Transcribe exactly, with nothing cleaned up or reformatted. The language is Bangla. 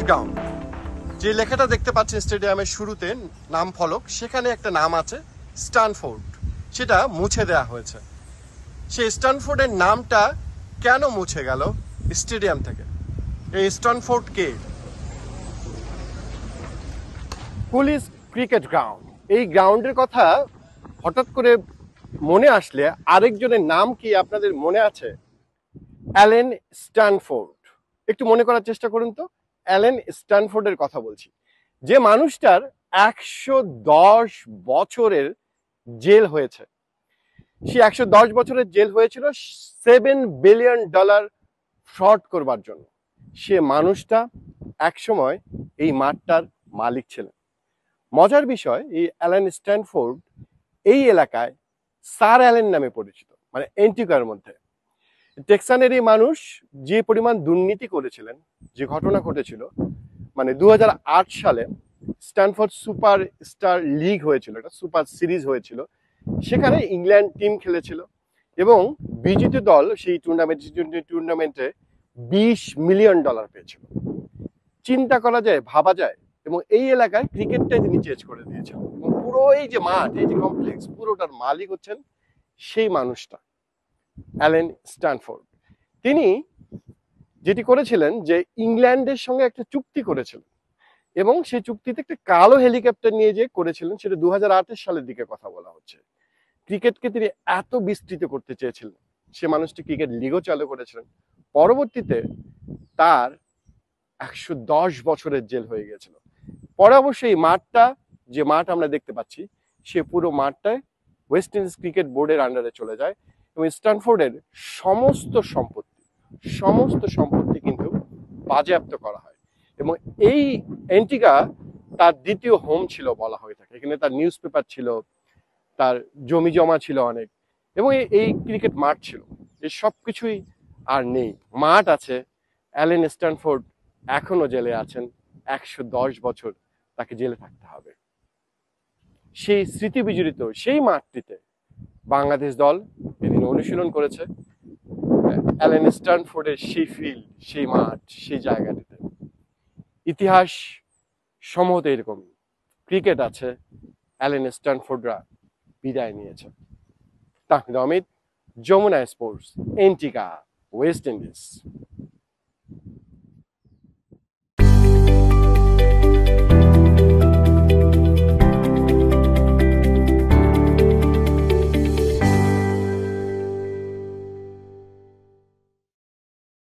গ্রাউন্ড। যে লেখাটা দেখতে পাচ্ছেন স্টেডিয়ামের শুরুতে নাম ফলক, সেখানে একটা নাম আছে স্ট্যানফোর্ড, সেটা মুছে দেওয়া হয়েছে। সেই স্ট্যানফোর্ডের নামটা কেন মুছে গেল স্টেডিয়াম থেকে? এই স্ট্যানফোর্ড কে? পুলিশ ক্রিকেট গ্রাউন্ড, এই গ্রাউন্ডের কথা হঠাৎ করে মনে আসলে আরেকজনের নাম কি আপনাদের মনে আছে? Allen Stanford. একটু মনে করার চেষ্টা করুন তো। অ্যালেন স্ট্যানফোর্ডের কথা বলছি, যে মানুষটার একশো দশ বছরের জেল হয়েছে। সে একশো দশ বছরের জেল হয়েছিল সেভেন বিলিয়ন ডলার ফ্রড করবার জন্য। সে মানুষটা একসময় এই মাঠটার মালিক ছিলেন। মজার বিষয়, এই অ্যালেন স্ট্যানফোর্ড এই এলাকায় স্যার অ্যালেন নামে পরিচিত, মানে এন্টিকার মধ্যে। টেক্সানের এই মানুষ যে পরিমাণ দুর্নীতি করেছিলেন, যে ঘটনা ঘটেছিল, মানে দু হাজার আট সালে স্ট্যানফোর্ড সুপার স্টার লিগ হয়েছিল, একটা সুপার সিরিজ হয়েছিল। সেখানে ইংল্যান্ড টিম খেলেছিল এবং বিজেত দল সেই টুর্নামেন্ট টুর্নামেন্টে বিশ মিলিয়ন ডলার পেয়েছিল। চিন্তা করা যায়, ভাবা যায়। এবং এই এলাকায় ক্রিকেটটাই তিনি চেঞ্জ করে দিয়েছেন এবং পুরো এই যে মাঠ, এই যে কমপ্লেক্স, পুরোটার মালিক হচ্ছেন সেই মানুষটা, অ্যালেন স্ট্যানফোর্ড। তিনি যেটি করেছিলেন যে ইংল্যান্ডের সঙ্গে একটা চুক্তি করেছিলেন এবং সেই চুক্তিতে একটা কালো হেলিকপ্টার নিয়ে যে করেছিলেন, সেটা দু হাজার আটের সালের দিকে কথা বলা হচ্ছে। ক্রিকেটকে তিনি এত বিস্তৃত করতে চেয়েছিলেন, সে মানুষটি ক্রিকেট লিগও চালু করেছিলেন। পরবর্তীতে তার একশো দশ বছরের জেল হয়ে গিয়েছিল। পরে অবশ্যই মাঠটা, যে মাঠ আমরা দেখতে পাচ্ছি, সে পুরো মাঠটায় ওয়েস্ট ইন্ডিজ ক্রিকেট বোর্ডের আন্ডারে চলে যায় এবং স্ট্যানফোর্ডের সমস্ত সম্পত্তি সমস্ত সম্পত্তি কিন্তু বাজেয়াপ্ত করা হয়। এবং এই এন্টিকা তার দ্বিতীয় হোম ছিল বলা হয়ে থাকে। এখানে তার নিউজ পেপার ছিল, তার জমি জমা ছিল অনেক, এবং এই ক্রিকেট মাঠ ছিল। এই সব কিছুই আর নেই। মাঠ আছে, অ্যালেন স্ট্যানফোর্ড এখনো জেলে আছেন, একশো দশ বছর তাকে জেলে থাকতে হবে। সেই স্মৃতি বিজড়িত সেই মাঠটিতে বাংলাদেশ দল এদিন অনুশীলন করেছে। অ্যালেন স্ট্যানফোর্ডের সেই ফিল্ড, সেই মাঠ, সেই জায়গাটিতে ইতিহাস সম্ভবত এরকম। ক্রিকেট আছে, অ্যালেন স্ট্যানফোর্ডরা বিদায় নিয়েছে। Tahmid Amit, Jamuna sports, Antigua, West Indies.